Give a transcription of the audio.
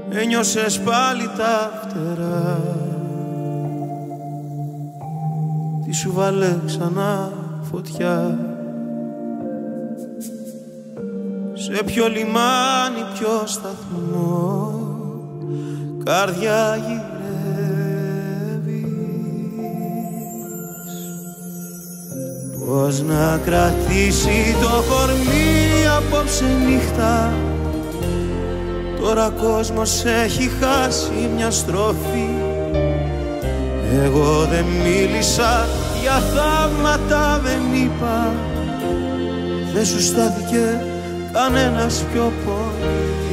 ένιωσες πάλι τα φτερά. Τι σου βάλε ξανά φωτιά, σε ποιο λιμάνι, ποιο σταθμό, καρδιά γυρεύεις. Πώς να κρατήσει το κορμί απόψε νύχτα, τώρα κόσμος έχει χάσει μια στροφή. Εγώ δεν μίλησα, για θαύματα δεν είπα, δεν σου στάθηκε κανένας πιο πολύ.